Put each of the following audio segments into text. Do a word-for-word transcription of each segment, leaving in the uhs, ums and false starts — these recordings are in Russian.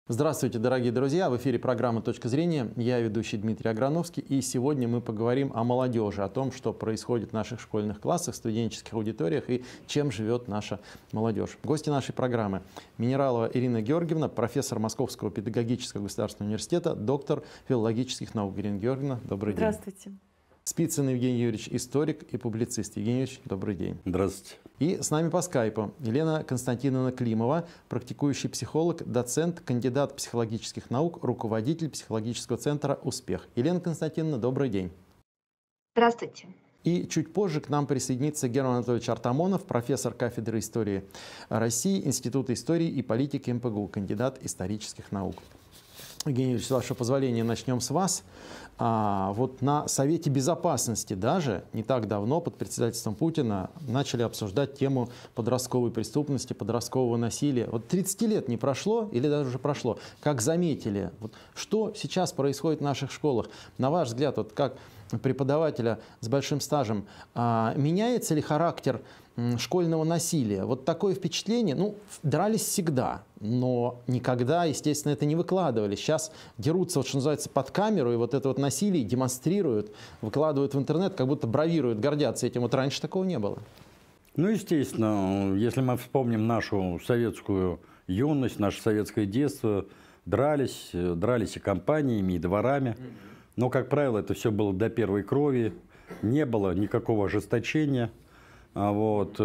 Здравствуйте, дорогие друзья! В эфире программа «Точка зрения». Я ведущий Дмитрий Аграновский. И сегодня мы поговорим о молодежи, о том, что происходит в наших школьных классах, студенческих аудиториях и чем живет наша молодежь. Гости нашей программы: Минералова Ирина Георгиевна, профессор Московского педагогического государственного университета, доктор филологических наук. Ирина Георгиевна, добрый день. Здравствуйте. Спицын Евгений Юрьевич, историк и публицист. Евгений Юрьевич, добрый день. Здравствуйте. И с нами по скайпу Елена Константиновна Климова, практикующий психолог, доцент, кандидат психологических наук, руководитель психологического центра «Успех». Елена Константиновна, добрый день. Здравствуйте. И чуть позже к нам присоединится Герман Анатольевич Артамонов, профессор кафедры истории России, Института истории и политики эм пэ гэ у, кандидат исторических наук. Евгений Юрьевич, с вашего позволения, начнем с вас. А, вот на Совете Безопасности даже не так давно под председательством Путина начали обсуждать тему подростковой преступности, подросткового насилия. Вот тридцать лет не прошло, или даже уже прошло, как заметили, вот, что сейчас происходит в наших школах? На ваш взгляд, вот как преподавателя с большим стажем, а, меняется ли характер школьного насилия? Вот такое впечатление, ну, дрались всегда, но никогда, естественно, это не выкладывали. Сейчас дерутся, вот, что называется, под камеру, и вот это вот насилие демонстрируют, выкладывают в интернет, как будто бравируют, гордятся этим. Вот раньше такого не было. Ну, естественно, если мы вспомним нашу советскую юность, наше советское детство, дрались, дрались и компаниями, и дворами. Но, как правило, это все было до первой крови, не было никакого ожесточения. Вот.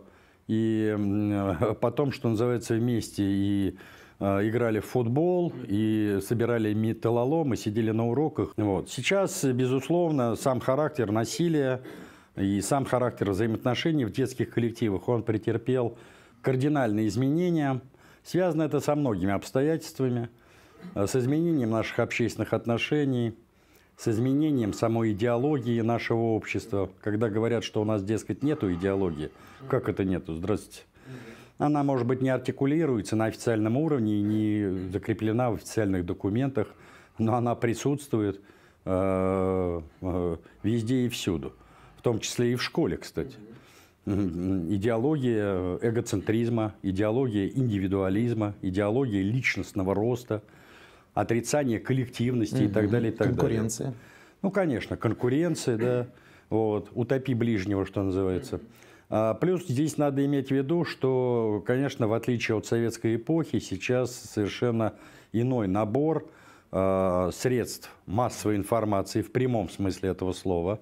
И потом, что называется, вместе и играли в футбол, и собирали металлолом, и сидели на уроках. Вот. Сейчас, безусловно, сам характер насилия и сам характер взаимоотношений в детских коллективах, он претерпел кардинальные изменения. Связано это со многими обстоятельствами, с изменением наших общественных отношений, с изменением самой идеологии нашего общества. Когда говорят, что у нас, дескать, нету идеологии, как это нету? Здравствуйте. Она, может быть, не артикулируется на официальном уровне и не закреплена в официальных документах, но она присутствует э, э, везде и всюду, в том числе и в школе, кстати. Идеология эгоцентризма, идеология индивидуализма, идеология личностного роста, отрицание коллективности, угу, и так далее, и так конкуренция. далее. Ну, конечно, конкуренция, да. Вот, утопи ближнего, что называется. А, плюс здесь надо иметь в виду, что, конечно, в отличие от советской эпохи, сейчас совершенно иной набор а, средств массовой информации в прямом смысле этого слова.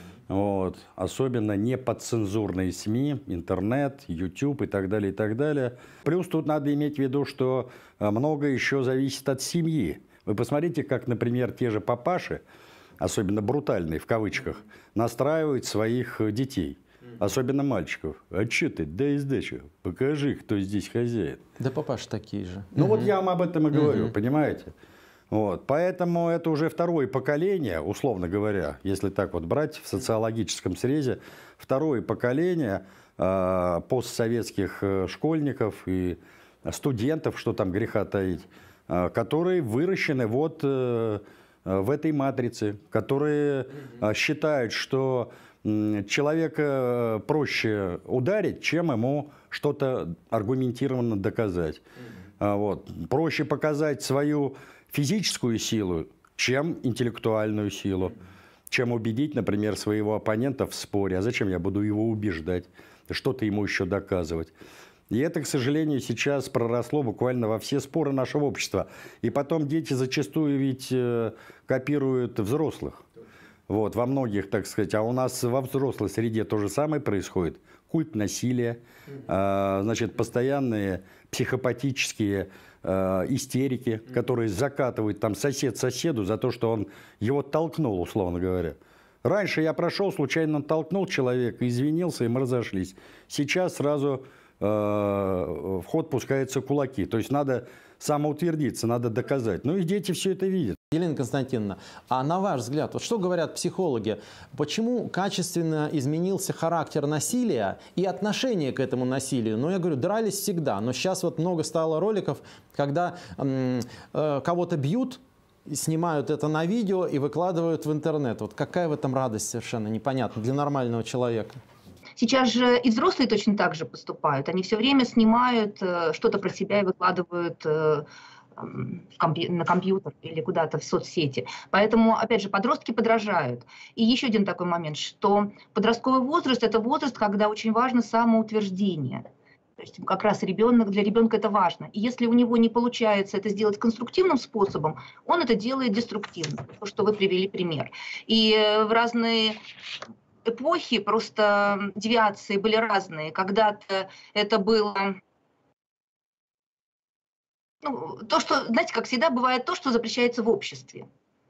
Вот. Особенно неподцензурные СМИ, интернет, YouTube и так далее, и так далее. Плюс тут надо иметь в виду, что многое еще зависит от семьи. Вы посмотрите, как, например, те же папаши, особенно брутальные в кавычках, настраивают своих детей, особенно мальчиков. А что ты, дай сдачу, покажи, кто здесь хозяин. Да папаши такие же. Ну угу. вот я вам об этом и говорю, угу. понимаете? Вот. Поэтому это уже второе поколение, условно говоря, если так вот брать в социологическом срезе, второе поколение э, постсоветских э, школьников и студентов, что там греха таить, э, которые выращены вот э, в этой матрице, которые э, считают, что э, человека проще ударить, чем ему что-то аргументированно доказать. Э, вот. Проще показать свою физическую силу, чем интеллектуальную силу, чем убедить, например, своего оппонента в споре. А зачем я буду его убеждать? Что-то ему еще доказывать. И это, к сожалению, сейчас проросло буквально во все споры нашего общества. И потом дети зачастую ведь э, копируют взрослых. Вот, во многих, так сказать. А у нас во взрослой среде то же самое происходит. Культ насилия, э, значит, постоянные психопатические э, истерики, которые закатывают там сосед соседу за то, что он его толкнул, условно говоря. Раньше я прошел, случайно толкнул человека, извинился, и мы разошлись. Сейчас сразу э, в ход пускаются кулаки. То есть надо самоутвердиться, надо доказать. Ну и дети все это видят. Елена Константиновна, а на ваш взгляд, вот что говорят психологи, почему качественно изменился характер насилия и отношение к этому насилию? Ну, я говорю, дрались всегда, но сейчас вот много стало роликов, когда э, э, кого-то бьют, снимают это на видео и выкладывают в интернет. Вот какая в этом радость, совершенно непонятно для нормального человека. Сейчас же и взрослые точно так же поступают. Они все время снимают э, что-то про себя и выкладывают э, там, в компью- на компьютер или куда-то в соцсети. Поэтому, опять же, подростки подражают. И еще один такой момент, что подростковый возраст – это возраст, когда очень важно самоутверждение. То есть как раз ребенок, для ребенка это важно. И если у него не получается это сделать конструктивным способом, он это делает деструктивно, то, что вы привели пример. И в разные эпохи просто девиации были разные. Когда-то это было... Ну, то, что, знаете, как всегда, бывает то, что запрещается в обществе.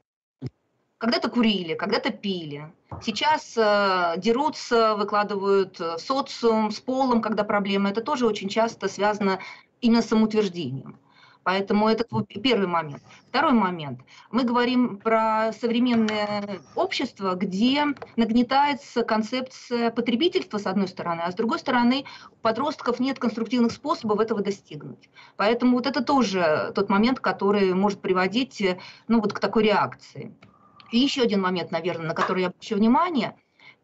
Когда-то курили, когда-то пили. Сейчас э, дерутся, выкладывают в социум, с полом, когда проблемы. Это тоже очень часто связано именно с самоутверждением. Поэтому это первый момент. Второй момент. Мы говорим про современное общество, где нагнетается концепция потребительства, с одной стороны, а с другой стороны, у подростков нет конструктивных способов этого достигнуть. Поэтому вот это тоже тот момент, который может приводить, ну, вот к такой реакции. И еще один момент, наверное, на который я обращу внимание,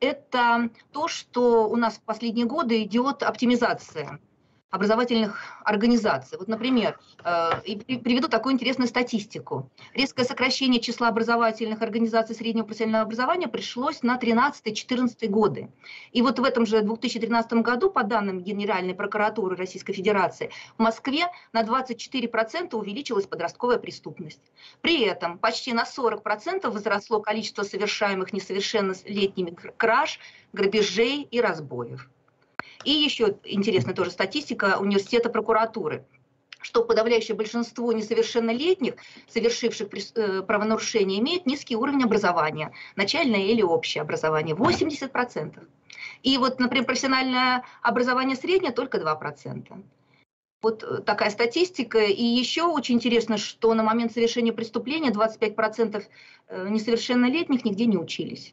это то, что у нас в последние годы идет оптимизация образовательных организаций. Вот, например, приведу такую интересную статистику. Резкое сокращение числа образовательных организаций среднего профессионального образования пришлось на тринадцатый-четырнадцатый годы. И вот в этом же две тысячи тринадцатом году, по данным Генеральной прокуратуры Российской Федерации, в Москве на двадцать четыре процента увеличилась подростковая преступность. При этом почти на сорок процентов возросло количество совершаемых несовершеннолетними краж, грабежей и разбоев. И еще интересная тоже статистика университета прокуратуры, что подавляющее большинство несовершеннолетних, совершивших правонарушения, имеют низкий уровень образования, начальное или общее образование, восемьдесят процентов. И вот, например, профессиональное образование среднее только два процента. Вот такая статистика. И еще очень интересно, что на момент совершения преступления двадцать пять процентов несовершеннолетних нигде не учились.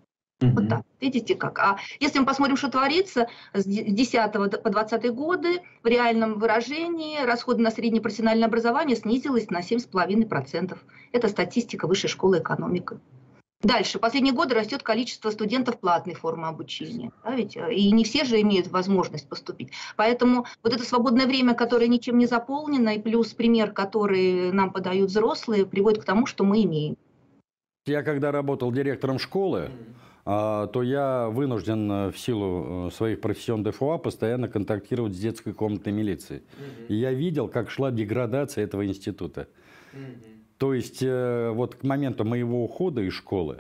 Вот так, видите как. А если мы посмотрим, что творится, с десятого по двадцатый годы в реальном выражении расходы на среднее профессиональное образование снизились на семь целых пять десятых процента. Это статистика Высшей школы экономики. Дальше. Последние годы растет количество студентов платной формы обучения. Да, ведь? И не все же имеют возможность поступить. Поэтому вот это свободное время, которое ничем не заполнено, и плюс пример, который нам подают взрослые, приводит к тому, что мы имеем. Я когда работал директором школы, то я вынужден в силу своих профессион ДФУА постоянно контактировать с детской комнатной милицией. Mm-hmm. И я видел, как шла деградация этого института. Mm-hmm. То есть вот к моменту моего ухода из школы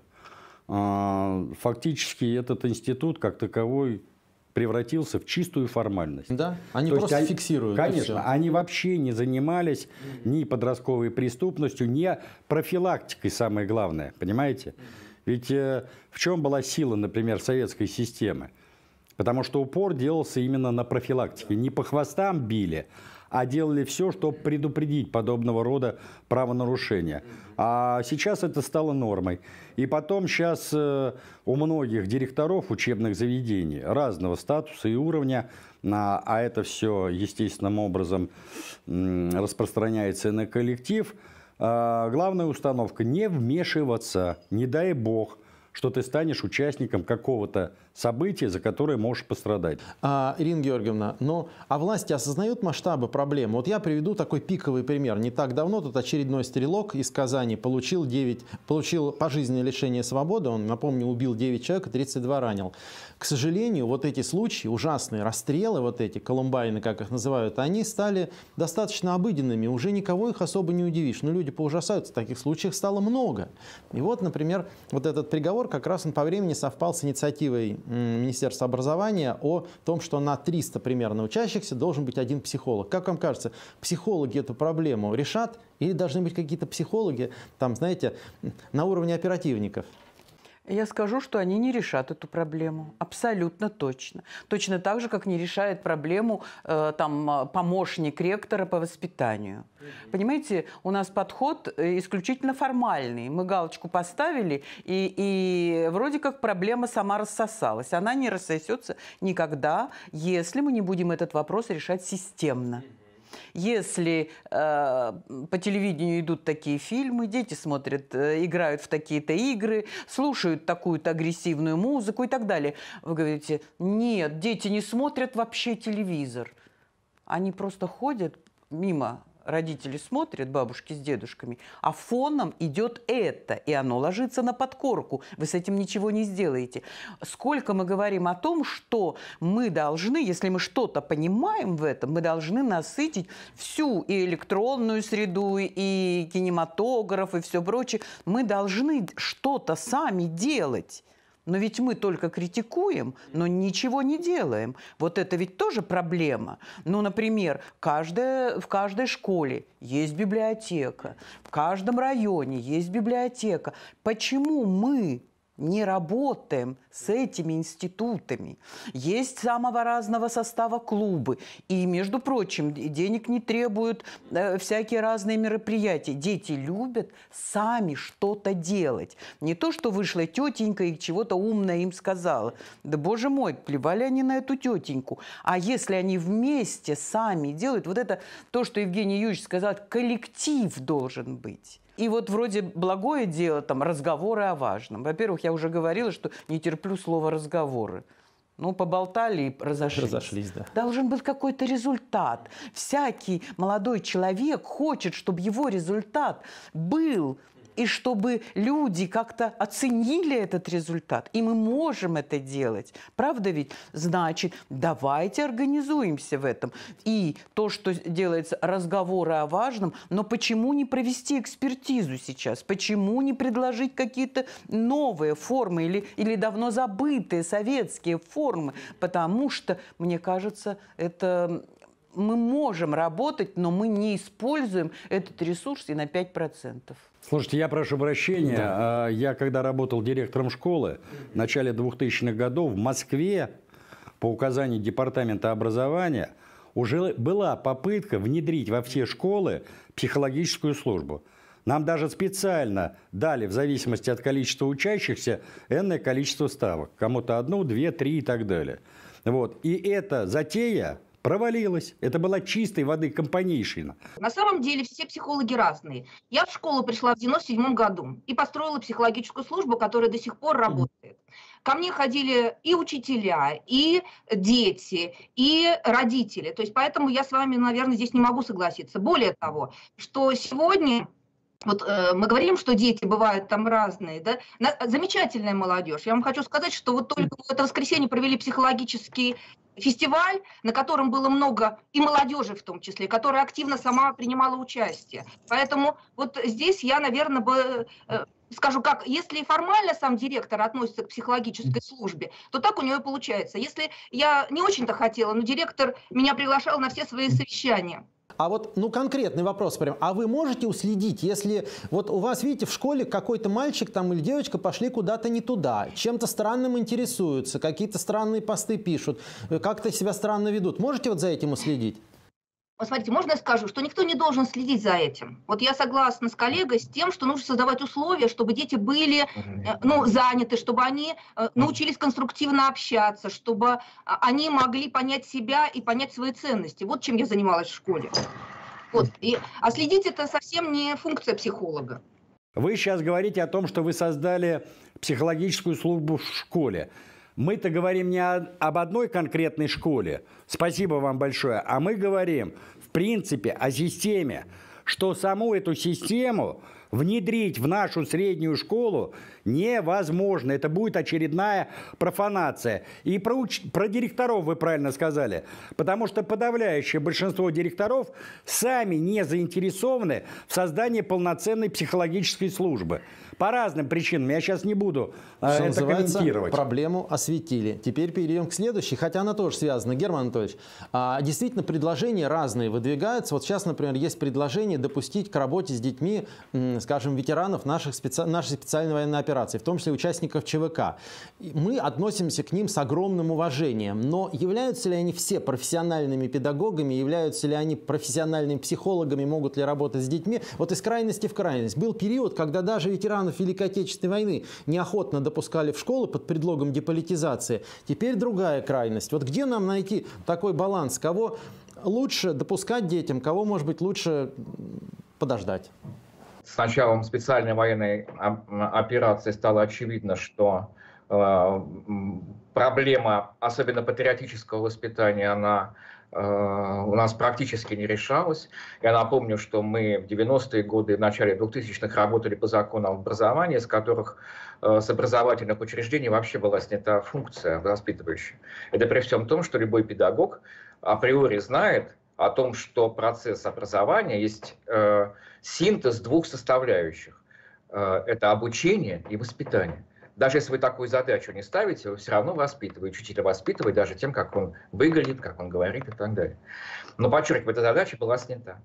фактически этот институт как таковой превратился в чистую формальность. Да, они То просто есть, фиксируют. Конечно, они вообще не занимались mm-hmm. ни подростковой преступностью, ни профилактикой, самое главное, понимаете? Mm-hmm. Ведь э, в чем была сила, например, советской системы? Потому что упор делался именно на профилактике. Не по хвостам били, а делали все, чтобы предупредить подобного рода правонарушения. А сейчас это стало нормой. И потом сейчас э, у многих директоров учебных заведений разного статуса и уровня, а, а это все естественным образом м, распространяется на коллектив, главная установка – не вмешиваться, не дай бог, что ты станешь участником какого-то события, за которое можешь пострадать. А, Ирина Георгиевна, но а власти осознают масштабы проблемы? Вот я приведу такой пиковый пример. Не так давно тут очередной стрелок из Казани получил, девять, получил пожизненное лишение свободы. Он, напомню, убил девять человек и тридцать два ранил. К сожалению, вот эти случаи, ужасные расстрелы, вот эти колумбайны, как их называют, они стали достаточно обыденными. Уже никого их особо не удивишь. Но люди поужасаются, таких случаев стало много. И вот, например, вот этот приговор как раз он по времени совпал с инициативой Министерства образования о том, что на триста примерно учащихся должен быть один психолог. Как вам кажется, психологи эту проблему решат или должны быть какие-то психологи, там, знаете, на уровне оперативников? Я скажу, что они не решат эту проблему. Абсолютно точно. Точно так же, как не решает проблему э, там, помощник ректора по воспитанию. Mm-hmm. Понимаете, у нас подход исключительно формальный. Мы галочку поставили, и, и вроде как проблема сама рассосалась. Она не рассосется никогда, если мы не будем этот вопрос решать системно. Если э, по телевидению идут такие фильмы, дети смотрят, э, играют в такие-то игры, слушают такую-то агрессивную музыку и так далее. Вы говорите, нет, дети не смотрят вообще телевизор. Они просто ходят мимо родители смотрят, бабушки с дедушками, а фоном идет это, и оно ложится на подкорку. Вы с этим ничего не сделаете. Сколько мы говорим о том, что мы должны, если мы что-то понимаем в этом, мы должны насытить всю и электронную среду, и кинематограф, и все прочее. Мы должны что-то сами делать. Но ведь мы только критикуем, но ничего не делаем. Вот это ведь тоже проблема. Ну, например, каждая, в каждой школе есть библиотека, в каждом районе есть библиотека. Почему мы не работаем с этими институтами? Есть самого разного состава клубы. И, между прочим, денег не требуют э, всякие разные мероприятия. Дети любят сами что-то делать. Не то, что вышла тетенька и чего-то умное им сказала. Да, боже мой, плевали они на эту тетеньку. А если они вместе сами делают, вот это то, что Евгений Юрьевич сказал, коллектив должен быть. И вот вроде благое дело, там, разговоры о важном. Во-первых, я уже говорила, что не терплю слово «разговоры». Ну, поболтали и разошлись. Разошлись, да. Должен быть какой-то результат. Всякий молодой человек хочет, чтобы его результат был, и чтобы люди как-то оценили этот результат. И мы можем это делать. Правда ведь? Значит, давайте организуемся в этом. И то, что делается, разговоры о важном, но почему не провести экспертизу сейчас? Почему не предложить какие-то новые формы или, или давно забытые советские формы? Потому что, мне кажется, это... мы можем работать, но мы не используем этот ресурс и на пять процентов. Слушайте, я прошу прощения. Да. Я когда работал директором школы в начале двухтысячных годов в Москве по указанию Департамента образования уже была попытка внедрить во все школы психологическую службу. Нам даже специально дали, в зависимости от количества учащихся, энное количество ставок. Кому-то одну, две, три и так далее. Вот. И эта затея провалилась. Это была чистой воды компанейщина. На самом деле все психологи разные. Я в школу пришла в девяносто седьмом году и построила психологическую службу, которая до сих пор работает. Ко мне ходили и учителя, и дети, и родители. То есть поэтому я с вами, наверное, здесь не могу согласиться. Более того, что сегодня... Вот э, мы говорим, что дети бывают там разные, да? На, замечательная молодежь. Я вам хочу сказать, что вот только в это воскресенье провели психологический фестиваль, на котором было много и молодежи в том числе, которая активно сама принимала участие. Поэтому вот здесь я, наверное, бы... Э, скажу, как, если формально сам директор относится к психологической службе, то так у него и получается. Если я не очень-то хотела, но директор меня приглашал на все свои совещания. А вот, ну, конкретный вопрос прям. А вы можете уследить, если вот у вас, видите, в школе какой-то мальчик там или девочка пошли куда-то не туда, чем-то странным интересуются, какие-то странные посты пишут, как-то себя странно ведут. Можете вот за этим уследить? Вот смотрите, можно я скажу, что никто не должен следить за этим. Вот я согласна с коллегой с тем, что нужно создавать условия, чтобы дети были ну, заняты, чтобы они научились конструктивно общаться, чтобы они могли понять себя и понять свои ценности. Вот чем я занималась в школе. Вот. И, а следить это совсем не функция психолога. Вы сейчас говорите о том, что вы создали психологическую службу в школе. Мы-то говорим не о, об одной конкретной школе, спасибо вам большое, а мы говорим, в принципе, о системе, что саму эту систему внедрить в нашу среднюю школу невозможно. Это будет очередная профанация. И про, уч... про директоров вы правильно сказали, потому что подавляющее большинство директоров сами не заинтересованы в создании полноценной психологической службы. По разным причинам. Я сейчас не буду Что это комментировать. Проблему осветили. Теперь перейдем к следующей, хотя она тоже связана. Герман Анатольевич, а, действительно предложения разные выдвигаются. Вот сейчас, например, есть предложение допустить к работе с детьми, скажем, ветеранов наших специ... нашей специальной военной операции, в том числе участников ЧВК. Мы относимся к ним с огромным уважением. Но являются ли они все профессиональными педагогами, являются ли они профессиональными психологами, могут ли работать с детьми? Вот из крайности в крайность. Был период, когда даже ветераны Великой Отечественной войны неохотно допускали в школы под предлогом деполитизации. Теперь другая крайность. Вот где нам найти такой баланс? Кого лучше допускать детям, кого, может быть, лучше подождать? С началом специальной военной операции стало очевидно, что э, проблема, особенно патриотического воспитания, она у нас практически не решалось. Я напомню, что мы в девяностые годы и в начале двухтысячных работали по законам образования, с которых с образовательных учреждений вообще была снята функция воспитывающая. Это при всем том, что любой педагог априори знает о том, что процесс образования есть э, синтез двух составляющих. Э, это обучение и воспитание. Даже если вы такую задачу не ставите, вы все равно воспитываете. Учитель воспитывает даже тем, как он выглядит, как он говорит и так далее. Но, подчеркиваю, эта задача была снята.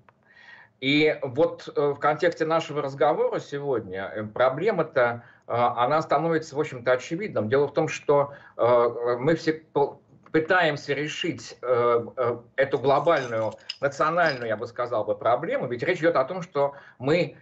И вот в контексте нашего разговора сегодня проблема-то, она становится, в общем-то, очевидным. Дело в том, что мы все пытаемся решить эту глобальную, национальную, я бы сказал, проблему, ведь речь идет о том, что мы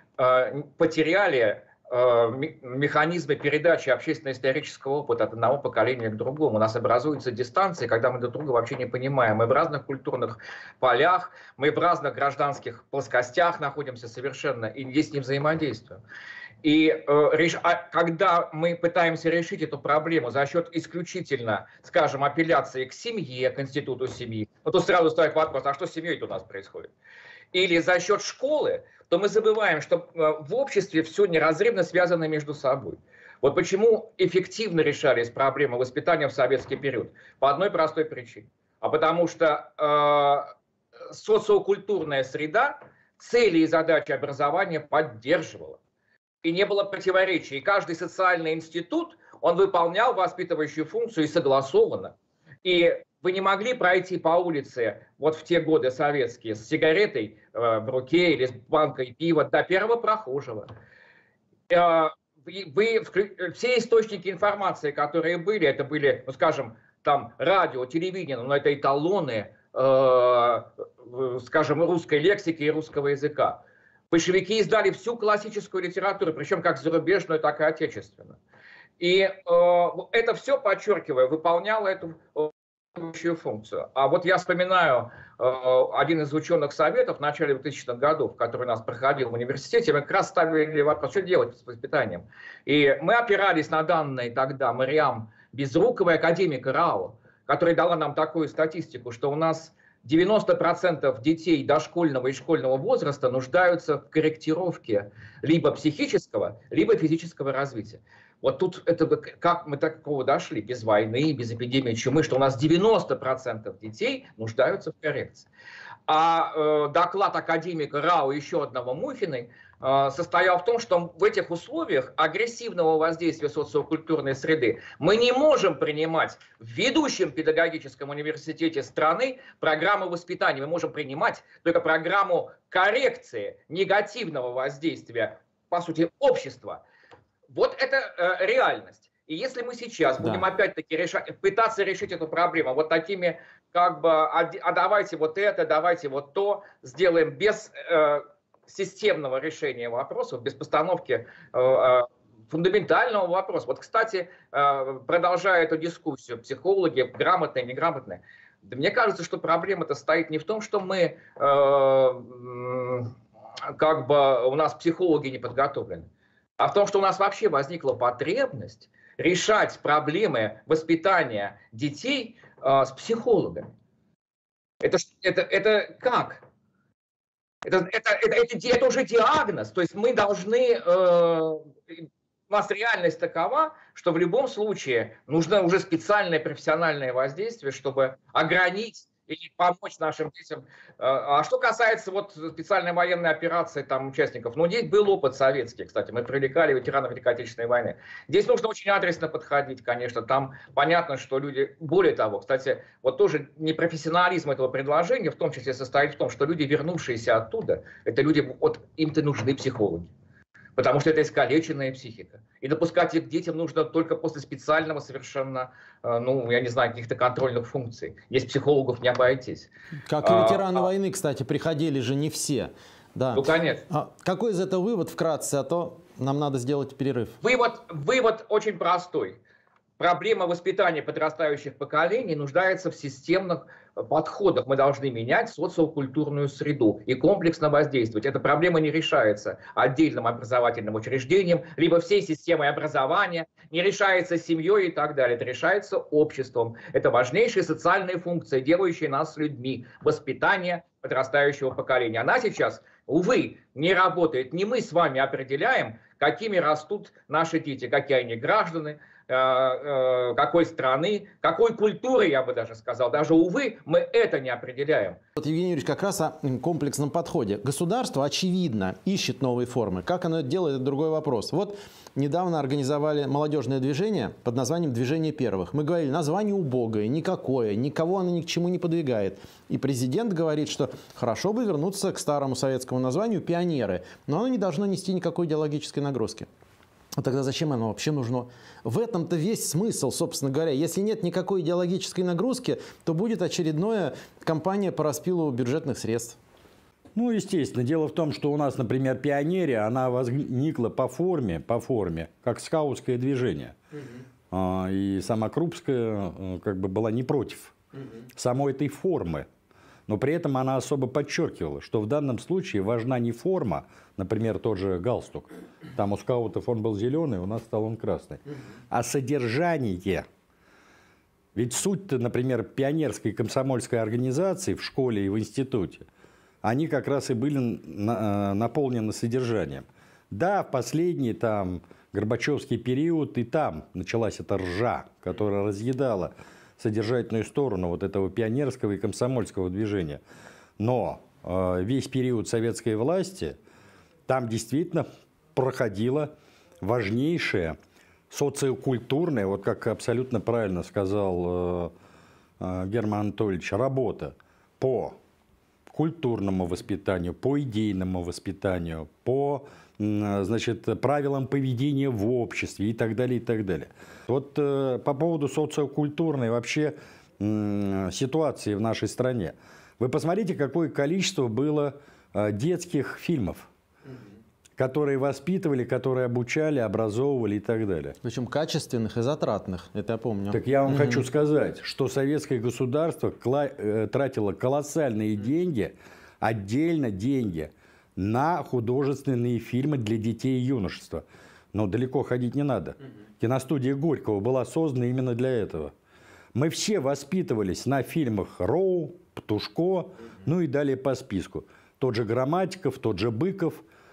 потеряли механизмы передачи общественно-исторического опыта от одного поколения к другому. У нас образуются дистанции, когда мы друг друга вообще не понимаем. Мы в разных культурных полях, мы в разных гражданских плоскостях находимся совершенно, и здесь не взаимодействуем. И э, когда мы пытаемся решить эту проблему за счет исключительно, скажем, апелляции к семье, к институту семьи, ну то сразу ставит вопрос, а что с семьей у нас происходит? Или за счет школы, то мы забываем, что в обществе все неразрывно связано между собой. Вот почему эффективно решались проблемы воспитания в советский период? По одной простой причине. А потому что э, социокультурная среда цели и задачи образования поддерживала. И не было противоречий. И каждый социальный институт, он выполнял воспитывающую функцию и согласованно. И вы не могли пройти по улице вот в те годы советские с сигаретой э, в руке или с банкой пива до первого прохожего. Э, вы, вы, все источники информации, которые были, это были, ну, скажем, там радио, телевидение, но это эталоны, э, скажем, русской лексики и русского языка. Большевики издали всю классическую литературу, причем как зарубежную, так и отечественную. И э, это все, подчеркиваю, выполняло эту функцию. А вот я вспоминаю э, один из ученых советов в начале двухтысячных годов, который у нас проходил в университете, мы как раз ставили вопрос, что делать с воспитанием. И мы опирались на данные тогда Мариам Безруковой, академика РАО, которая дала нам такую статистику, что у нас девяносто процентов детей дошкольного и школьного возраста нуждаются в корректировке либо психического, либо физического развития. Вот тут это как мы до такого дошли, без войны, без эпидемии чумы, что у нас девяносто процентов детей нуждаются в коррекции. А э, доклад академика РАО еще одного Мухиной э, состоял в том, что в этих условиях агрессивного воздействия социокультурной среды мы не можем принимать в ведущем педагогическом университете страны программу воспитания. Мы можем принимать только программу коррекции негативного воздействия, по сути, общества. Вот это э, реальность. И если мы сейчас да. будем опять-таки решать, пытаться решить эту проблему вот такими, как бы, а, а давайте вот это, давайте вот то, сделаем без э, системного решения вопросов, без постановки э, э, фундаментального вопроса. Вот, кстати, э, продолжая эту дискуссию, психологи, грамотные, неграмотные, да, мне кажется, что проблема-то стоит не в том, что мы, э, как бы, у нас психологи не подготовлены, а в том, что у нас вообще возникла потребность решать проблемы воспитания детей э, с психологами. Это, это, это как? Это, это, это, это, это уже диагноз. То есть мы должны... Э, у нас реальность такова, что в любом случае нужно уже специальное профессиональное воздействие, чтобы ограничить и помочь нашим детям. А что касается вот специальной военной операции там участников, ну здесь был опыт советский, кстати, мы привлекали ветеранов Великой Отечественной войны. Здесь нужно очень адресно подходить, конечно, там понятно, что люди, более того, кстати, вот тоже непрофессионализм этого предложения в том числе состоит в том, что люди, вернувшиеся оттуда, это люди, вот им-то нужны психологи. Потому что это искалеченная психика. И допускать их к детям нужно только после специального совершенно, ну, я не знаю, каких-то контрольных функций. Есть психологов не обойтись. Как и ветераны а, войны, кстати, приходили же не все. Да. Ну, конечно. А какой из этого вывод вкратце, а то нам надо сделать перерыв. Вывод, вывод очень простой. проблема воспитания подрастающих поколений нуждается в системных подходах. Мы должны менять социокультурную среду и комплексно воздействовать. Эта проблема не решается отдельным образовательным учреждением, либо всей системой образования, не решается семьей и так далее. Это решается обществом. Это важнейшая социальная функция, делающая нас людьми. Воспитание подрастающего поколения. Она сейчас, увы, не работает. Не мы с вами определяем, какими растут наши дети, какие они граждане, какой страны, какой культуры, я бы даже сказал. Даже, увы, мы это не определяем. Вот, Евгений Юрьевич, как раз о комплексном подходе. Государство, очевидно, ищет новые формы. Как оно это делает, это другой вопрос. Вот недавно организовали молодежное движение под названием «Движение первых». Мы говорили, название убогое, никакое, никого оно ни к чему не подвигает. И президент говорит, что хорошо бы вернуться к старому советскому названию «Пионеры», но оно не должно нести никакой идеологической нагрузки. А тогда зачем оно вообще нужно? В этом-то весь смысл, собственно говоря. Если нет никакой идеологической нагрузки, то будет очередная кампания по распилу бюджетных средств. Ну, естественно. Дело в том, что у нас, например, пионерия, она возникла по форме, по форме, как скаутское движение. Угу. И сама Крупская как бы была не против угу. самой этой формы. Но при этом она особо подчеркивала, что в данном случае важна не форма, например, тот же галстук. Там у скаутов он был зеленый, у нас стал он красный. А содержание. Ведь суть-то, например, пионерской комсомольской организации в школе и в институте, они как раз и были на, наполнены содержанием. Да, в последний там Горбачевский период и там началась эта ржа, которая разъедала содержательную сторону вот этого пионерского и комсомольского движения. Но э, весь период советской власти там действительно проходила важнейшая социокультурная, вот как абсолютно правильно сказал э, э, Герман Анатольевич, работа по культурному воспитанию, по идейному воспитанию, по значит, правилам поведения в обществе и так далее, и так далее. Вот э, по поводу социокультурной вообще э, ситуации в нашей стране. Вы посмотрите, какое количество было э, детских фильмов, которые воспитывали, которые обучали, образовывали и так далее. Причем качественных и затратных, это я помню. Так я вам угу. хочу сказать, что советское государство тратило колоссальные деньги, отдельно деньги, на художественные фильмы для детей и юношества. Но далеко ходить не надо. Киностудия Горького была создана именно для этого. Мы все воспитывались на фильмах Роу, Птушко, ну и далее по списку. Тот же Грамматиков, тот же Быков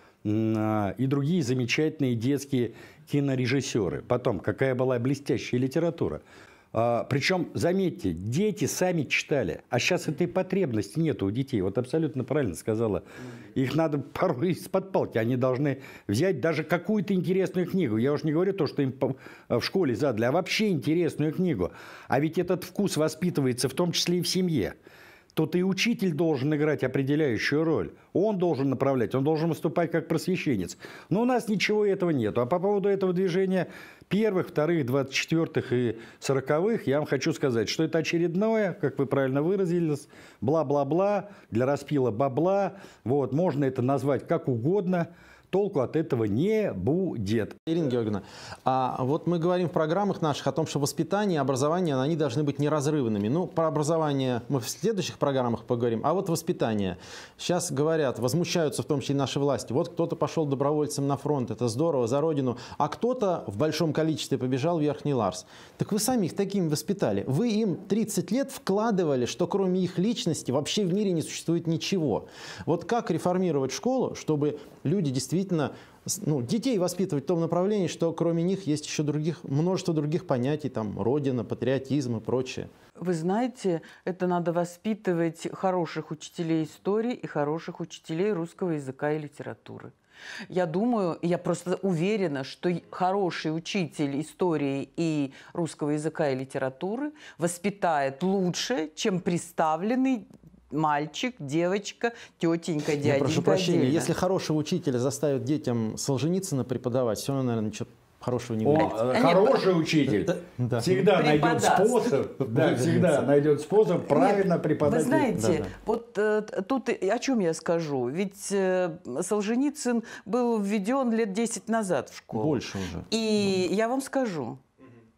и другие замечательные детские кинорежиссеры. Потом, какая была блестящая литература. Причем, заметьте, дети сами читали, а сейчас этой потребности нет у детей. Вот абсолютно правильно сказала. Их надо порой из-под палки. Они должны взять даже какую-то интересную книгу. Я уж не говорю то, что им в школе задали, а вообще интересную книгу. А ведь этот вкус воспитывается в том числе и в семье. Тут и учитель должен играть определяющую роль. Он должен направлять, он должен выступать как просвещенец. Но у нас ничего этого нету. А по поводу этого движения первых, вторых, двадцать четвёртых и сороковых я вам хочу сказать, что это очередное, как вы правильно выразились, бла-бла-бла, для распила бабла. Вот, можно это назвать как угодно. Толку от этого не будет. Ирина Георгиевна, а вот мы говорим в программах наших о том, что воспитание и образование, они должны быть неразрывными. Ну, про образование мы в следующих программах поговорим, а вот воспитание. Сейчас говорят, возмущаются в том числе и наши власти. Вот кто-то пошел добровольцем на фронт, это здорово, за родину, а кто-то в большом количестве побежал в Верхний Ларс. Так вы сами их такими воспитали. Вы им тридцать лет вкладывали, что кроме их личности вообще в мире не существует ничего. Вот как реформировать школу, чтобы люди действительно Действительно, ну, детей воспитывать в том направлении, что кроме них есть еще других, множество других понятий, там, родина, патриотизм и прочее. Вы знаете, это надо воспитывать хороших учителей истории и хороших учителей русского языка и литературы. Я думаю, я просто уверена, что хороший учитель истории и русского языка и литературы воспитает лучше, чем представленный мальчик, девочка, тетенька, дяденька. Я прошу прощения, отдельно. Если хорошего учителя заставят детям Солженицына преподавать, все равно, наверное, ничего хорошего не будет. О, хороший учитель да. всегда найдет способ, да, всегда найдет способ правильно преподать. Вы знаете, да, да. вот э, тут о чем я скажу? Ведь э, Солженицын был введен лет десять назад в школу. Больше уже. И да. я вам скажу,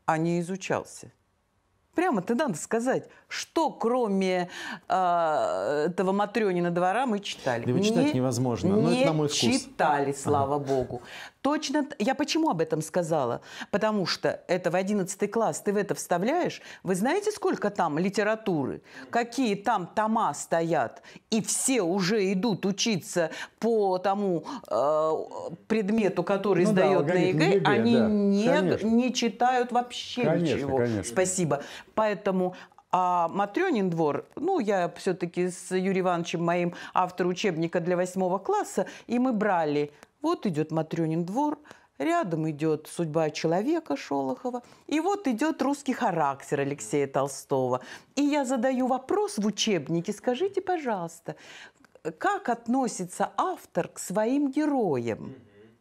а не изучался. Прямо-то надо сказать, что кроме э, этого Матрёнина двора мы читали. Да его читать не, невозможно, но не это на мой вкус. читали, слава ага. богу. Точно, я почему об этом сказала? Потому что это в одиннадцатый класс, ты в это вставляешь, вы знаете, сколько там литературы, какие там тома стоят, и все уже идут учиться по тому э, предмету, который ну сдает да, на ЕГЭ, да, они не, не читают вообще конечно, ничего. Конечно. Спасибо. Поэтому... А Матрёнин двор, ну, я все-таки с Юрием Ивановичем, моим автором учебника для восьмого класса, и мы брали, вот идет Матрёнин двор, рядом идет «Судьба человека» Шолохова, и вот идет «Русский характер» Алексея Толстого. И я задаю вопрос в учебнике, скажите, пожалуйста, как относится автор к своим героям?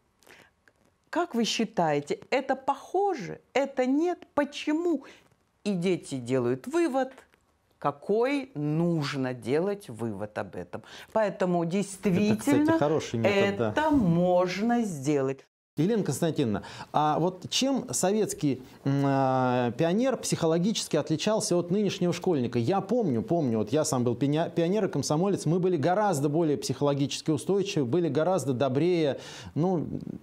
Как вы считаете, это похоже, это нет? Почему? И дети делают вывод, какой нужно делать вывод об этом. Поэтому действительно это, кстати, метод, это да. можно сделать. Елена Константиновна, а вот чем советский э, пионер психологически отличался от нынешнего школьника? Я помню, помню, вот я сам был пионер и комсомолец, мы были гораздо более психологически устойчивы, были гораздо добрее. Ну,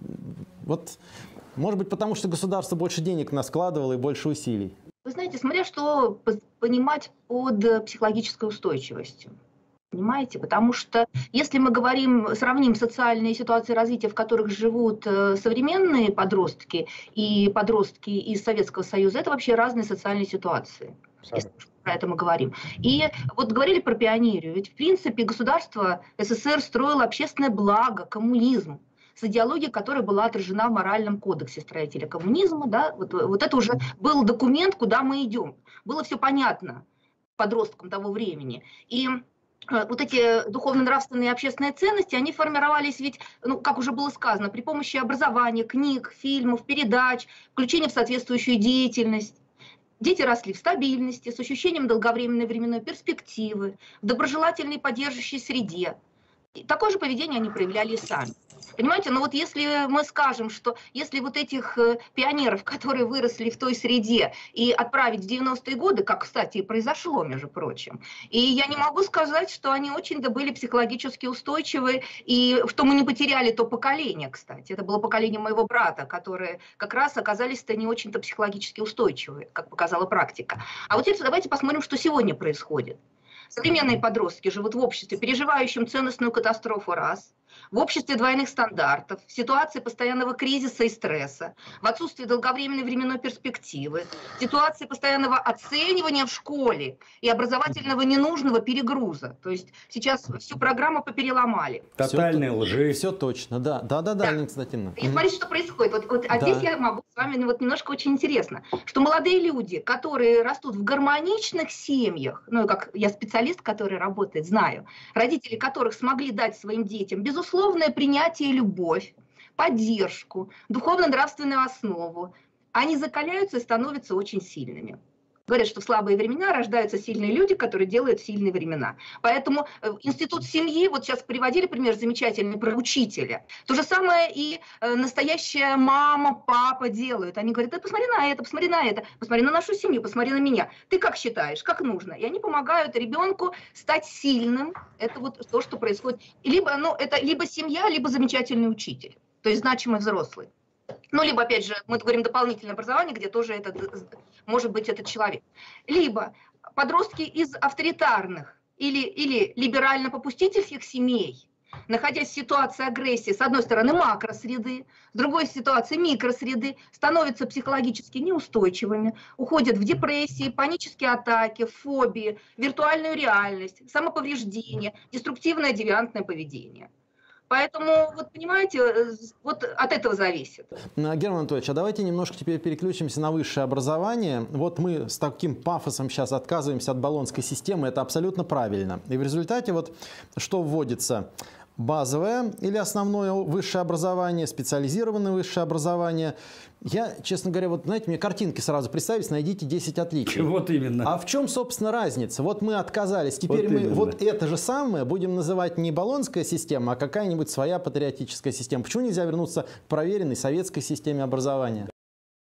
вот, может быть, потому что государство больше денег нас складывало и больше усилий. Вы знаете, смотря что понимать под психологической устойчивостью. Понимаете? Потому что если мы говорим, сравним социальные ситуации развития, в которых живут современные подростки и подростки из Советского Союза, это вообще разные социальные ситуации. Если про это мы говорим. И вот говорили про пионерию. Ведь в принципе государство СССР строило общественное благо, коммунизм, с идеологией, которая была отражена в моральном кодексе строителя коммунизма. Да? Вот, вот это уже был документ, куда мы идем. Было все понятно подросткам того времени. И э, вот эти духовно-нравственные и общественные ценности, они формировались ведь, ну, как уже было сказано, при помощи образования, книг, фильмов, передач, включения в соответствующую деятельность. Дети росли в стабильности, с ощущением долговременной временной перспективы, в доброжелательной поддерживающей среде. И такое же поведение они проявляли и сами. Понимаете, но вот если мы скажем, что если вот этих пионеров, которые выросли в той среде, и отправить в девяностые годы, как, кстати, и произошло, между прочим, и я не могу сказать, что они очень-то были психологически устойчивы, и что мы не потеряли то поколение, кстати. Это было поколение моего брата, которые как раз оказались-то не очень-то психологически устойчивы, как показала практика. А вот теперь давайте посмотрим, что сегодня происходит. Современные подростки живут в обществе, переживающем ценностную катастрофу раз, в обществе двойных стандартов, в ситуации постоянного кризиса и стресса, в отсутствии долговременной временной перспективы, в ситуации постоянного оценивания в школе и образовательного ненужного перегруза. То есть сейчас всю программу попереломали. Тотальной лжи. Все точно, да. Да, да, да, Да. Елена Константиновна. И смотрите, что происходит. Вот, вот, а Да. здесь я могу с вами, ну, вот немножко очень интересно, что молодые люди, которые растут в гармоничных семьях, ну, как я специалист, который работает, знаю, родители которых смогли дать своим детям безусловное принятие и любовь, поддержку, духовно-нравственную основу, они закаляются и становятся очень сильными. Говорят, что в слабые времена рождаются сильные люди, которые делают сильные времена. Поэтому институт семьи, вот сейчас приводили пример замечательный про учителя. То же самое и настоящая мама, папа делают. Они говорят, да посмотри на это, посмотри на это, посмотри на нашу семью, посмотри на меня. Ты как считаешь, как нужно? И они помогают ребенку стать сильным. Это вот то, что происходит. И либо, ну, это либо семья, либо замечательный учитель, то есть значимый взрослый. Ну, либо, опять же, мы говорим дополнительное образование, где тоже это, может быть этот человек. Либо подростки из авторитарных или, или либерально-попустительских семей, находясь в ситуации агрессии, с одной стороны, макросреды, с другой ситуации микросреды, становятся психологически неустойчивыми, уходят в депрессии, панические атаки, фобии, виртуальную реальность, самоповреждение, деструктивное девиантное поведение. Поэтому, вот понимаете, вот от этого зависит. Герман Анатольевич, а давайте немножко теперь переключимся на высшее образование. Вот мы с таким пафосом сейчас отказываемся от болонской системы, это абсолютно правильно. И в результате вот что вводится? Базовое или основное высшее образование, специализированное высшее образование. Я, честно говоря, вот, знаете, мне картинки сразу представить, найдите десять отличий. Вот именно. А в чем, собственно, разница? Вот мы отказались, теперь вот мы именно. вот это же самое будем называть не болонская система, а какая-нибудь своя патриотическая система. Почему нельзя вернуться к проверенной советской системе образования?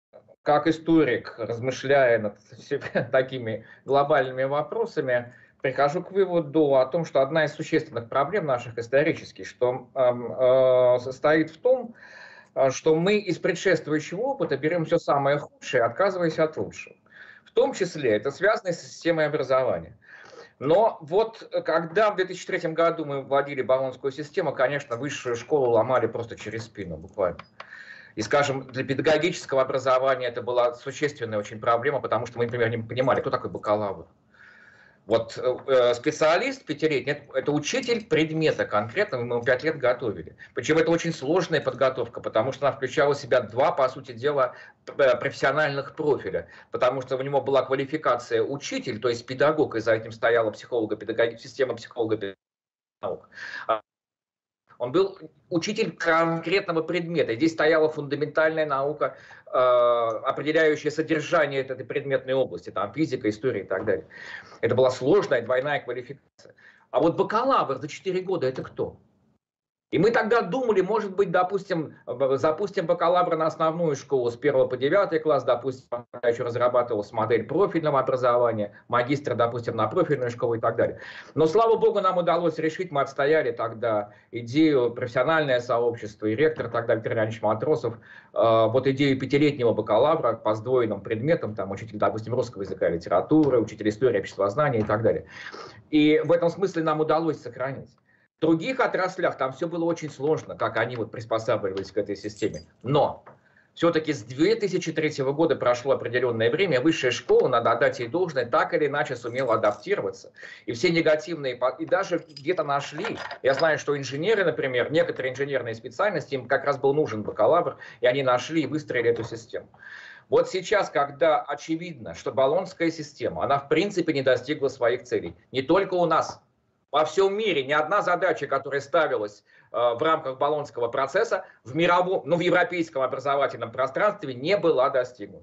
как историк, размышляя над такими глобальными вопросами, прихожу к выводу о том, что одна из существенных проблем наших исторических, что э, э, состоит в том, что мы из предшествующего опыта берем все самое худшее, отказываясь от лучшего. В том числе это связано с системой образования. Но вот когда в две тысячи третьем году мы вводили Болонскую систему, конечно, высшую школу ломали просто через спину, буквально. И, скажем, для педагогического образования это была существенная очень проблема, потому что мы, например, не понимали, кто такой бакалавр. Вот э, специалист пятилетний – это учитель предмета конкретно, мы его пять лет готовили. Причем это очень сложная подготовка, потому что она включала в себя два, по сути дела, профессиональных профиля. Потому что у него была квалификация учитель, то есть педагог, и за этим стояла психолого-педагогическая система психолого-педагогических наук. Он был учитель конкретного предмета. Здесь стояла фундаментальная наука, э, определяющая содержание этой предметной области, там физика, история и так далее. Это была сложная двойная квалификация. А вот бакалавр за четыре года – это кто? И мы тогда думали, может быть, допустим, запустим бакалавра на основную школу с первого по девятый класс, допустим, тогда еще разрабатывалась модель профильного образования, магистра, допустим, на профильную школу и так далее. Но, слава богу, нам удалось решить, мы отстояли тогда идею профессиональное сообщество, и ректор тогда Виктор Иванович Матросов, э, вот идею пятилетнего бакалавра по сдвоенным предметам, там, учитель, допустим, русского языка и литературы, учитель истории, обществознания и так далее. И в этом смысле нам удалось сохранить. В других отраслях там все было очень сложно, как они вот приспосабливались к этой системе. Но все-таки с две тысячи третьего года прошло определенное время, высшая школа, надо отдать ей должное, так или иначе сумела адаптироваться. И все негативные, и даже где-то нашли. Я знаю, что инженеры, например, некоторые инженерные специальности, им как раз был нужен бакалавр, и они нашли и выстроили эту систему. Вот сейчас, когда очевидно, что Болонская система, она в принципе не достигла своих целей, не только у нас, во всем мире ни одна задача, которая ставилась э, в рамках Болонского процесса в мировом, ну, в европейском образовательном пространстве не была достигнута.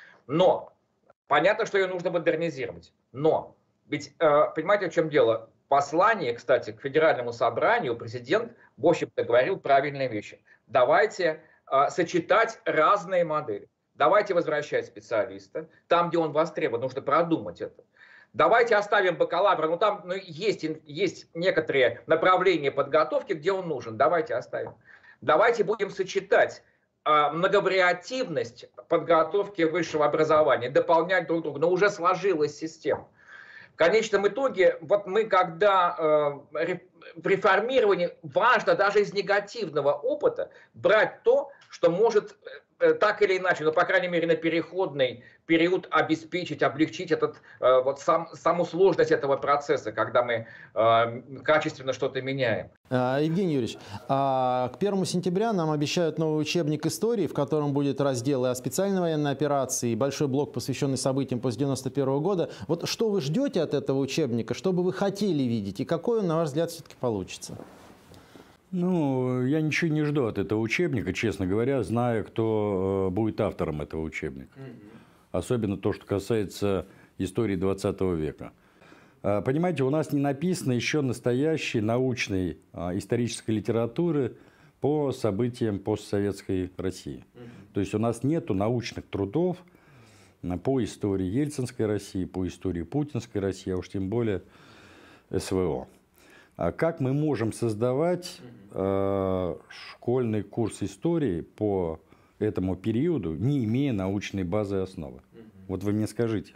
Но понятно, что ее нужно модернизировать. Но ведь, э, понимаете, в чем дело? Послание, кстати, к Федеральному собранию президент, в общем-то, говорил правильные вещи. Давайте э, сочетать разные модели. Давайте возвращать специалиста. Там, где он востребован, нужно продумать это. Давайте оставим бакалавра, ну там ну, есть, есть некоторые направления подготовки, где он нужен, давайте оставим. Давайте будем сочетать э, многовариативность подготовки высшего образования, дополнять друг друга, но уже сложилась система. В конечном итоге, вот мы когда э, при формировании, важно даже из негативного опыта брать то, что может э, так или иначе, но по крайней мере на переходный период обеспечить, облегчить этот, э, вот сам, саму сложность этого процесса, когда мы э, качественно что-то меняем. Евгений Юрьевич, к первому сентября нам обещают новый учебник истории, в котором будет разделы о специальной военной операции и большой блок, посвященный событиям после девяносто первого года. Вот что вы ждете от этого учебника, что бы вы хотели видеть и какой он, на ваш взгляд, все-таки получится? Ну, я ничего не жду от этого учебника, честно говоря, зная, кто будет автором этого учебника. Особенно то, что касается истории двадцатого века. Понимаете, у нас не написано еще настоящей научной исторической литературы по событиям постсоветской России. То есть у нас нету научных трудов по истории Ельцинской России, по истории Путинской России, а уж тем более СВО. А как мы можем создавать э, школьный курс истории по этому периоду, не имея научной базы и основы? Вот вы мне скажите.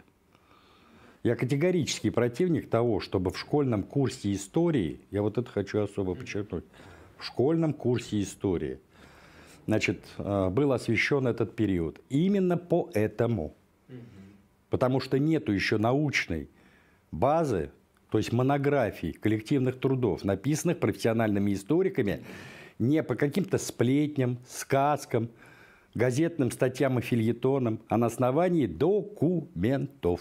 Я категорический противник того, чтобы в школьном курсе истории, я вот это хочу особо подчеркнуть, в школьном курсе истории, значит, э, был освещен этот период. Именно поэтому. Потому что нету еще научной базы, то есть монографий, коллективных трудов, написанных профессиональными историками не по каким-то сплетням, сказкам, газетным статьям и фельетонам, а на основании документов.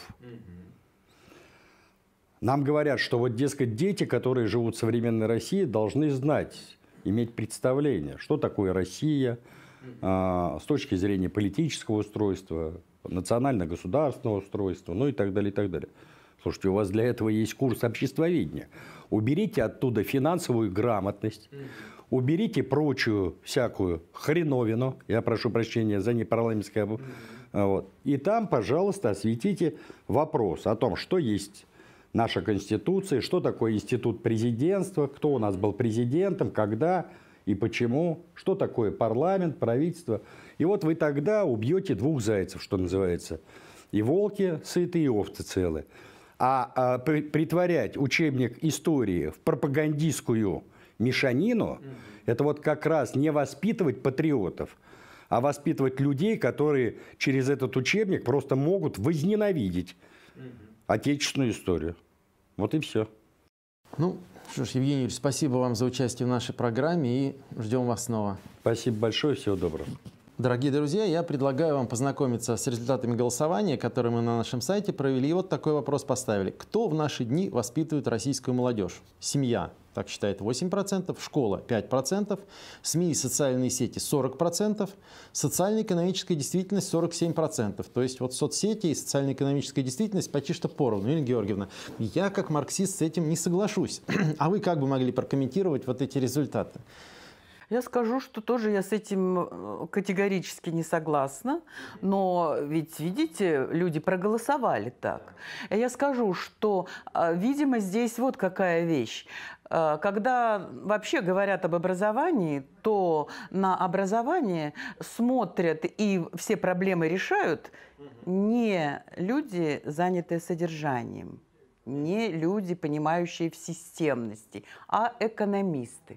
Нам говорят, что вот, дескать, дети, которые живут в современной России, должны знать, иметь представление, что такое Россия э, с точки зрения политического устройства, национально-государственного устройства, ну и так далее, и так далее. Слушайте, у вас для этого есть курс обществоведения. Уберите оттуда финансовую грамотность, уберите прочую всякую хреновину, я прошу прощения за непарламентское Вот. И там, пожалуйста, осветите вопрос о том, что есть наша Конституция, что такое институт президентства, кто у нас был президентом, когда и почему, что такое парламент, правительство. И вот вы тогда убьете двух зайцев, что называется. И волки сыты, и овцы целы. А, а при, притворять учебник истории в пропагандистскую мешанину, mm-hmm. это вот как раз не воспитывать патриотов, а воспитывать людей, которые через этот учебник просто могут возненавидеть mm-hmm. отечественную историю. Вот и все. Ну, что ж, Евгений Юрьевич, спасибо вам за участие в нашей программе и ждем вас снова. Спасибо большое, всего доброго. Дорогие друзья, я предлагаю вам познакомиться с результатами голосования, которые мы на нашем сайте провели. И вот такой вопрос поставили. Кто в наши дни воспитывает российскую молодежь? Семья, так считает восемь процентов, школа пять процентов, СМИ и социальные сети сорок процентов, социально-экономическая действительность сорок семь процентов. То есть вот соцсети и социально-экономическая действительность почти что поровну. Елена Георгиевна, я как марксист с этим не соглашусь. А вы как бы могли прокомментировать вот эти результаты? Я скажу, что тоже я с этим категорически не согласна, но ведь, видите, люди проголосовали так. Я скажу, что, видимо, здесь вот какая вещь. Когда вообще говорят об образовании, то на образование смотрят и все проблемы решают не люди, занятые содержанием, не люди, понимающие в системности, а экономисты.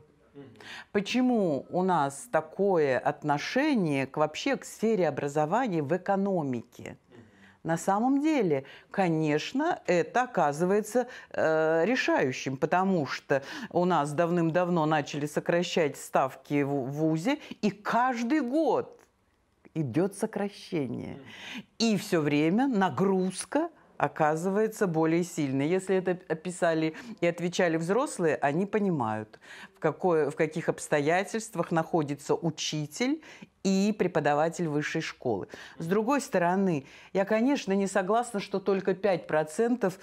Почему у нас такое отношение к, вообще к сфере образования в экономике? На самом деле, конечно, это оказывается э, решающим, потому что у нас давным-давно начали сокращать ставки в, в ВУЗе, и каждый год идет сокращение. И все время нагрузка оказывается более сильной. Если это описали и отвечали взрослые, они понимают, в, какой, в каких обстоятельствах находится учитель и преподаватель высшей школы. С другой стороны, я, конечно, не согласна, что только пять процентов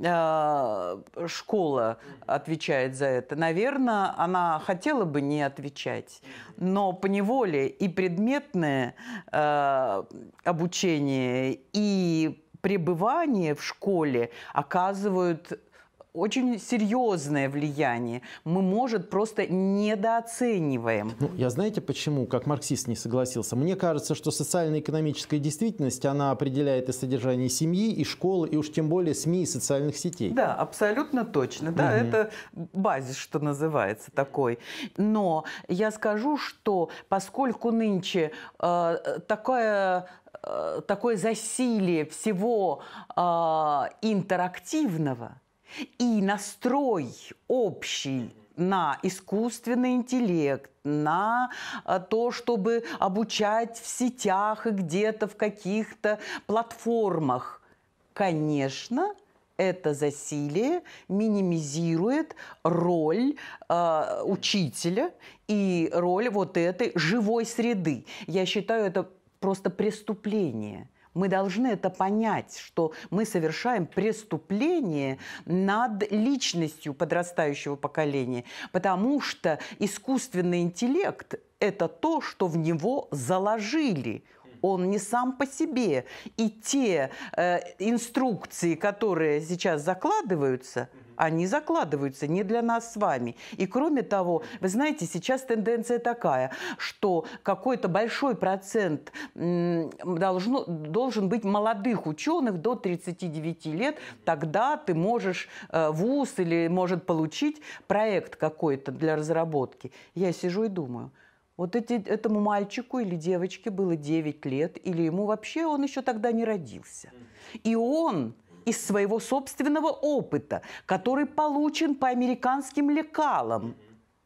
э, школа отвечает за это. Наверное, она хотела бы не отвечать, но поневоле и предметное э, обучение, и пребывание в школе оказывают очень серьезное влияние. Мы, может, просто недооцениваем. Ну, я знаете, почему, как марксист, не согласился? Мне кажется, что социально-экономическая действительность, она определяет и содержание семьи, и школы, и уж тем более СМИ и социальных сетей. Да, абсолютно точно. Да, угу. Это базис, что называется, такой. Но я скажу, что поскольку нынче э, такая... такое засилие всего э, интерактивного и настрой общий на искусственный интеллект, на э, то, чтобы обучать в сетях и где-то в каких-то платформах, конечно, это засилие минимизирует роль э, учителя и роль вот этой живой среды. Я считаю, это просто преступление. Мы должны это понять, что мы совершаем преступление над личностью подрастающего поколения, потому что искусственный интеллект – это то, что в него заложили. Он не сам по себе. И те э, инструкции, которые сейчас закладываются, они закладываются не для нас с вами. И кроме того, вы знаете, сейчас тенденция такая, что какой-то большой процент м, должно, должен быть молодых ученых до тридцати девяти лет, тогда ты можешь э, вуз или может получить проект какой-то для разработки. Я сижу и думаю, вот эти, этому мальчику или девочке было девять лет, или ему вообще он еще тогда не родился. И он из своего собственного опыта, который получен по американским лекалам,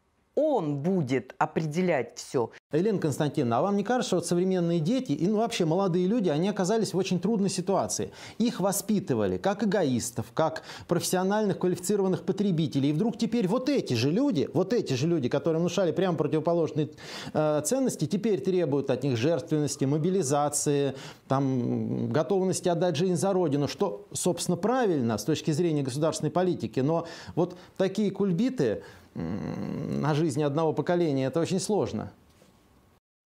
он будет определять все. Елена Константиновна, а вам не кажется, что вот современные дети и ну, вообще молодые люди, они оказались в очень трудной ситуации? Их воспитывали как эгоистов, как профессиональных квалифицированных потребителей. И вдруг теперь вот эти же люди, вот эти же люди, которые внушали прямо противоположные э, ценности, теперь требуют от них жертвенности, мобилизации, там, готовности отдать жизнь за Родину, что, собственно, правильно с точки зрения государственной политики. Но вот такие кульбиты на жизни одного поколения, это очень сложно.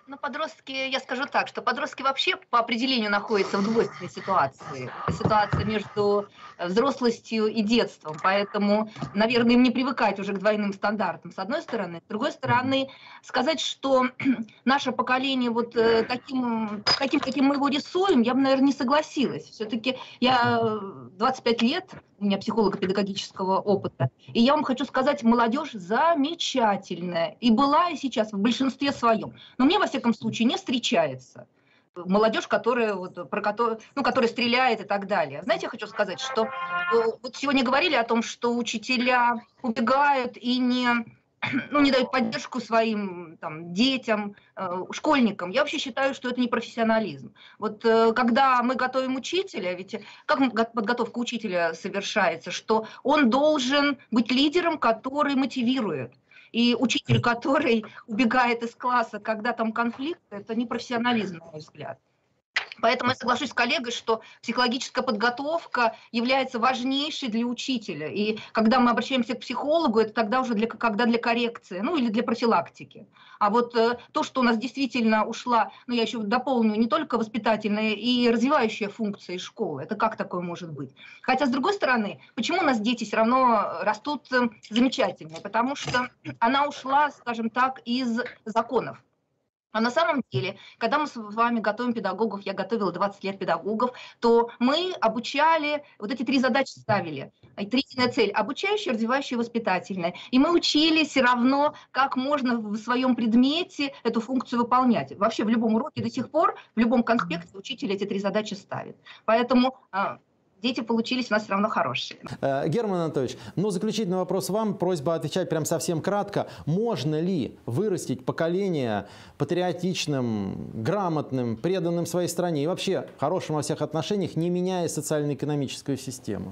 Ну, подростки, я скажу так, что подростки вообще по определению находятся в двойственной ситуации. Это ситуация между взрослостью и детством, поэтому, наверное, им не привыкать уже к двойным стандартам, с одной стороны. С другой стороны, сказать, что наше поколение вот таким, таким, каким мы его рисуем, я бы, наверное, не согласилась. Все-таки я двадцать пять лет, у меня психолого-педагогического опыта, и я вам хочу сказать, молодежь замечательная, и была и сейчас в большинстве своем. Но мне, во всяком случае, не встречается молодежь, которая, вот, про которую, ну, которая стреляет и так далее. Знаете, я хочу сказать, что вот сегодня говорили о том, что учителя убегают и не, ну, не дают поддержку своим там, детям, э, школьникам. Я вообще считаю, что это не профессионализм. Вот э, когда мы готовим учителя, ведь как подготовка учителя совершается, что он должен быть лидером, который мотивирует. И учитель, который убегает из класса, когда там конфликт, это не профессионализм, на мой взгляд. Поэтому я соглашусь с коллегой, что психологическая подготовка является важнейшей для учителя. И когда мы обращаемся к психологу, это тогда уже для, когда для коррекции, ну или для профилактики. А вот э, то, что у нас действительно ушла, ну я еще дополню, не только воспитательная и развивающая функция из школы. Это как такое может быть? Хотя, с другой стороны, почему у нас дети все равно растут замечательные? Потому что она ушла, скажем так, из законов. А на самом деле, когда мы с вами готовим педагогов, я готовила двадцать лет педагогов, то мы обучали, вот эти три задачи ставили. Третья цель – обучающая, развивающая, воспитательная. И мы учили все равно, как можно в своем предмете эту функцию выполнять. Вообще в любом уроке до сих пор, в любом конспекте учитель эти три задачи ставит. Поэтому дети получились у нас все равно хорошие. Герман Анатольевич, ну, заключительный вопрос вам. Просьба отвечать прям совсем кратко. Можно ли вырастить поколение патриотичным, грамотным, преданным своей стране и вообще хорошим во всех отношениях, не меняя социально-экономическую систему?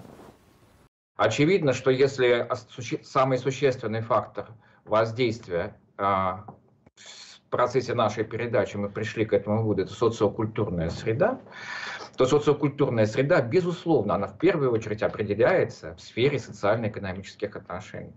Очевидно, что если самый существенный фактор воздействия в процессе нашей передачи мы пришли к этому выводу, это социокультурная среда, то социокультурная среда, безусловно, она в первую очередь определяется в сфере социально-экономических отношений.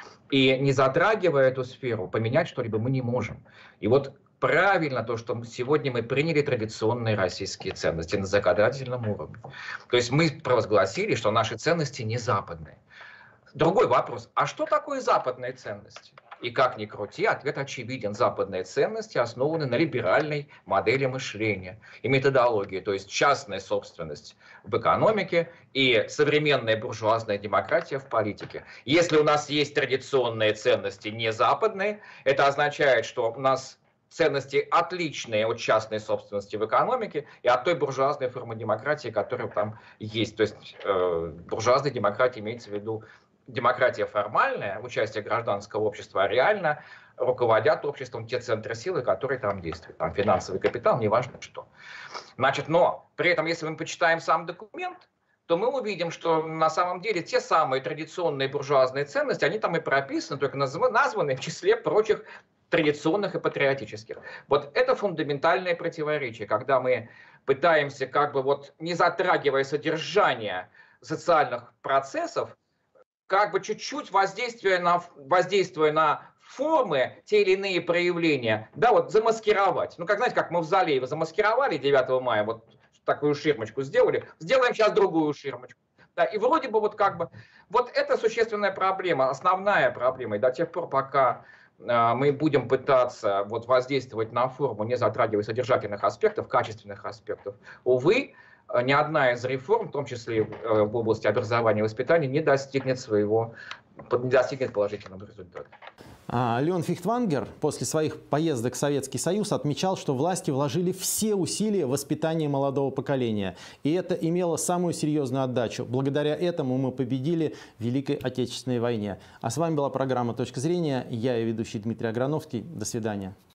И не затрагивая эту сферу, поменять что-либо мы не можем. И вот правильно то, что сегодня мы приняли традиционные российские ценности на законодательном уровне. То есть мы провозгласили, что наши ценности не западные. Другой вопрос, а что такое западные ценности? И как ни крути, ответ очевиден. Западные ценности основаны на либеральной модели мышления и методологии, то есть частная собственность в экономике и современная буржуазная демократия в политике. Если у нас есть традиционные ценности не западные, это означает, что у нас ценности отличные от частной собственности в экономике и от той буржуазной формы демократии, которая там есть. То есть э, буржуазная демократия имеется в виду демократия формальная, участие гражданского общества, а реально руководят обществом те центры силы, которые там действуют. Там финансовый капитал, неважно что. Значит, но при этом, если мы почитаем сам документ, то мы увидим, что на самом деле те самые традиционные буржуазные ценности, они там и прописаны, только названы в числе прочих традиционных и патриотических. Вот это фундаментальное противоречие, когда мы пытаемся, как бы вот не затрагивая содержание социальных процессов, как бы чуть-чуть воздействуя на, воздействуя на формы, те или иные проявления, да, вот замаскировать. Ну, как, знаете, как Мавзолей замаскировали девятого мая, вот такую ширмочку сделали, сделаем сейчас другую ширмочку. Да, и вроде бы вот как бы, вот это существенная проблема, основная проблема, и до тех пор, пока э, мы будем пытаться вот воздействовать на форму, не затрагивая содержательных аспектов, качественных аспектов, увы, ни одна из реформ, в том числе в области образования и воспитания, не достигнет своего, не достигнет положительного результата. Леон Фихтвангер после своих поездок в Советский Союз отмечал, что власти вложили все усилия в воспитание молодого поколения. И это имело самую серьезную отдачу. Благодаря этому мы победили в Великой Отечественной войне. А с вами была программа «Точка зрения». Я и ведущий Дмитрий Аграновский. До свидания.